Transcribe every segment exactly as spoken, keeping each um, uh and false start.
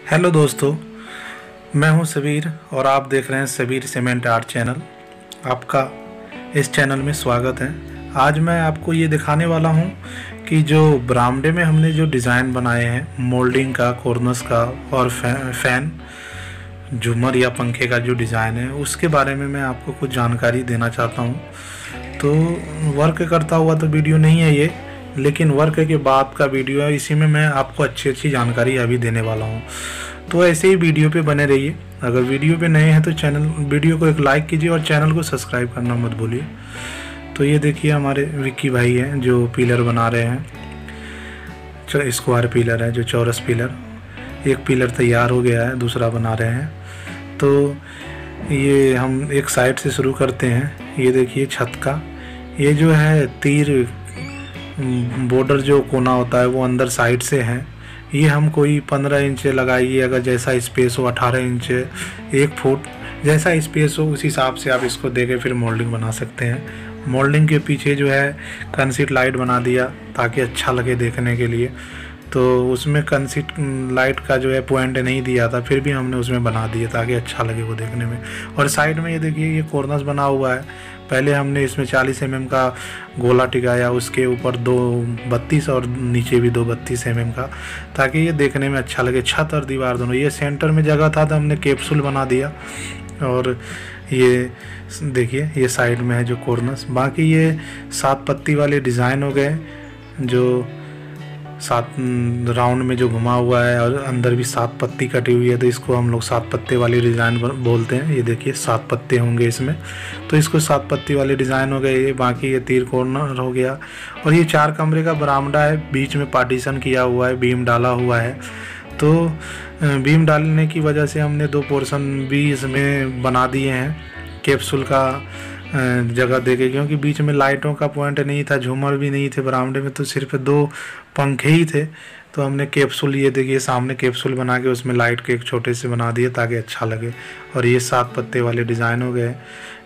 Hello दोस्तों, मैं हूं सबीर और आप देख रहे हैं सबीर सीमेंट आर्ट चैनल। आपका इस चैनल में स्वागत है। आज मैं आपको ये दिखाने वाला हूं कि जो बरामदे में हमने जो डिज़ाइन बनाए हैं मोल्डिंग का, कॉर्नर्स का और फैन, झूमर या पंखे का जो डिज़ाइन है उसके बारे में मैं आपको कुछ जानकारी देना चाहता हूं। तो वर्क करता हुआ तो वीडियो नहीं है ये, लेकिन वर्क के बाद का वीडियो है। इसी में मैं आपको अच्छी अच्छी जानकारी अभी देने वाला हूँ। तो ऐसे ही वीडियो पे बने रहिए। अगर वीडियो पे नए हैं तो चैनल वीडियो को एक लाइक कीजिए और चैनल को सब्सक्राइब करना मत भूलिए। तो ये देखिए हमारे विक्की भाई हैं जो पिलर बना रहे हैं। स्क्वायर पिलर है, जो चौरस पिलर। एक पिलर तैयार हो गया है, दूसरा बना रहे हैं। तो ये हम एक साइड से शुरू करते हैं। ये देखिए छत का, ये जो है तीर बॉर्डर जो कोना होता है वो अंदर साइड से है। ये हम कोई पंद्रह इंच लगाइए, अगर जैसा स्पेस हो, अठारह इंच, एक फुट, जैसा स्पेस हो उस हिसाब से आप इसको देके फिर मोल्डिंग बना सकते हैं। मोल्डिंग के पीछे जो है कंसीट लाइट बना दिया ताकि अच्छा लगे देखने के लिए। तो उसमें कंसीट लाइट का जो है पॉइंट नहीं दिया था, फिर भी हमने उसमें बना दिया ताकि अच्छा लगे वो देखने में। और साइड में ये देखिए ये कॉर्नर्स बना हुआ है। पहले हमने इसमें चालीस एम एम का गोला टिकाया, उसके ऊपर दो बत्तीस और नीचे भी दो बत्तीस एम एम का, ताकि ये देखने में अच्छा लगे। छत और दीवार दोनों, ये सेंटर में जगह था तो हमने कैप्सूल बना दिया। और ये देखिए ये साइड में है जो कॉर्नर्स। बाकी ये सात पत्ती वाले डिज़ाइन हो गए, जो सात राउंड में जो घुमा हुआ है और अंदर भी सात पत्ती कटी हुई है, तो इसको हम लोग सात पत्ते वाली डिज़ाइन बोलते हैं। ये देखिए सात पत्ते होंगे इसमें, तो इसको सात पत्ती वाले डिज़ाइन हो गए ये। बाकी ये तीर कॉर्नर हो गया। और ये चार कमरे का बरामदा है, बीच में पार्टीशन किया हुआ है, बीम डाला हुआ है। तो बीम डालने की वजह से हमने दो पोर्शन भी इसमें बना दिए हैं कैप्सूल का जगह देके, क्योंकि बीच में लाइटों का पॉइंट नहीं था, झूमर भी नहीं थे बरामदे में, तो सिर्फ दो पंखे ही थे। तो हमने कैप्सूल, ये देखिए सामने कैप्सूल बना के उसमें लाइट के एक छोटे से बना दिए ताकि अच्छा लगे। और ये सात पत्ते वाले डिज़ाइन हो गए।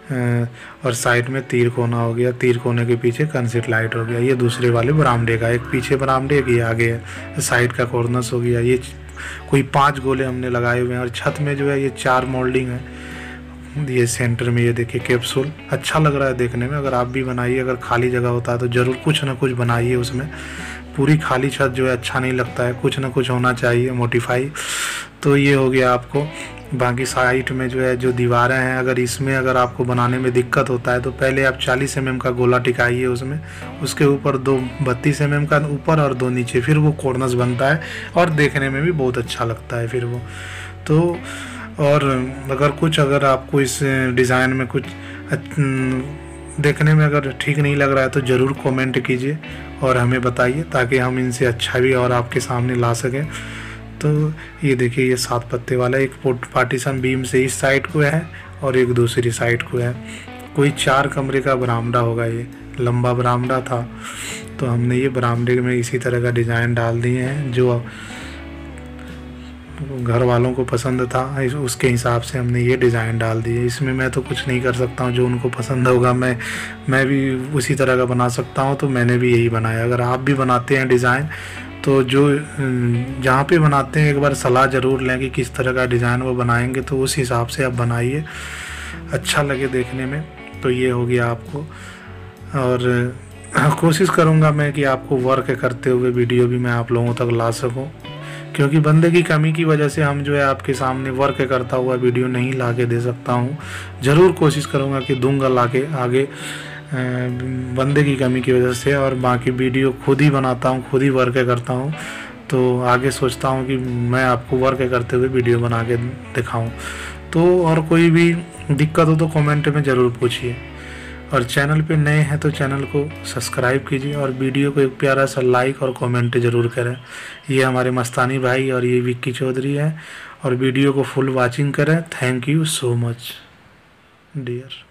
और साइड में तीर कोना हो गया, तीर कोने के पीछे कंसीट लाइट हो गया। ये दूसरे वाले बरामदे का, एक पीछे बरामदे, एक ये आगे है। साइड का कॉर्नर्स हो गया। ये कोई पाँच गोले हमने लगाए हुए हैं। और छत में जो है ये चार मोल्डिंग है। ये सेंटर में ये देखिए कैप्सूल, अच्छा लग रहा है देखने में। अगर आप भी बनाइए, अगर खाली जगह होता है तो ज़रूर कुछ ना कुछ बनाइए उसमें। पूरी खाली छत जो है अच्छा नहीं लगता है, कुछ ना कुछ होना चाहिए मोडिफाई। तो ये हो गया आपको। बाकी साइड में जो है जो दीवारें हैं, अगर इसमें अगर आपको बनाने में दिक्कत होता है तो पहले आप चालीस एम एम का गोला टिकाइए उसमें, उसके ऊपर दो बत्तीस एम एम का ऊपर और दो नीचे, फिर वो कॉर्नर्स बनता है और देखने में भी बहुत अच्छा लगता है फिर वो। तो और अगर कुछ अगर आपको इस डिज़ाइन में कुछ देखने में अगर ठीक नहीं लग रहा है तो ज़रूर कमेंट कीजिए और हमें बताइए, ताकि हम इनसे अच्छा भी और आपके सामने ला सकें। तो ये देखिए ये सात पत्ते वाला एक पार्टीशन बीम से इस साइड को है और एक दूसरी साइड को है। कोई चार कमरे का बरामदा होगा, ये लंबा बरामदा था। तो हमने ये बरामदे में इसी तरह का डिज़ाइन डाल दिए हैं, जो घर वालों को पसंद था उसके हिसाब से हमने ये डिज़ाइन डाल दिए। इसमें मैं तो कुछ नहीं कर सकता हूँ, जो उनको पसंद होगा मैं मैं भी उसी तरह का बना सकता हूँ। तो मैंने भी यही बनाया। अगर आप भी बनाते हैं डिज़ाइन तो जो जहाँ पे बनाते हैं एक बार सलाह ज़रूर लें कि किस तरह का डिज़ाइन वो बनाएंगे, तो उस हिसाब से आप बनाइए, अच्छा लगे देखने में। तो ये हो गया आपको। और कोशिश करूँगा मैं कि आपको वर्क करते हुए वीडियो भी मैं आप लोगों तक ला सकूँ, क्योंकि बंदे की कमी की वजह से हम जो है आपके सामने वर्क करता हुआ वीडियो नहीं ला के दे सकता हूँ। ज़रूर कोशिश करूँगा कि दूंगा ला के आगे, बंदे की कमी की वजह से। और बाकी वीडियो खुद ही बनाता हूँ, खुद ही वर्क करता हूँ। तो आगे सोचता हूँ कि मैं आपको वर्क करते हुए वीडियो बना के दिखाऊँ। तो और कोई भी दिक्कत हो तो कमेंट में ज़रूर पूछिए। और चैनल पे नए हैं तो चैनल को सब्सक्राइब कीजिए और वीडियो को एक प्यारा सा लाइक और कमेंट ज़रूर करें। ये हमारे मस्तानी भाई और ये विक्की चौधरी हैं। और वीडियो को फुल वॉचिंग करें। Thank you so much dear.